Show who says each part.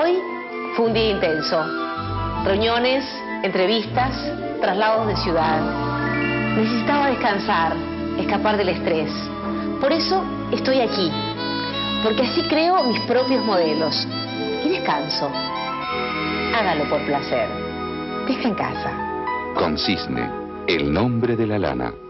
Speaker 1: Hoy fue un día intenso. Reuniones, entrevistas, traslados de ciudad. Necesitaba descansar, escapar del estrés. Por eso estoy aquí, porque así creo mis propios modelos. Y descanso. Hágalo por placer. Deja en casa.
Speaker 2: Con Cisne, el nombre de la lana.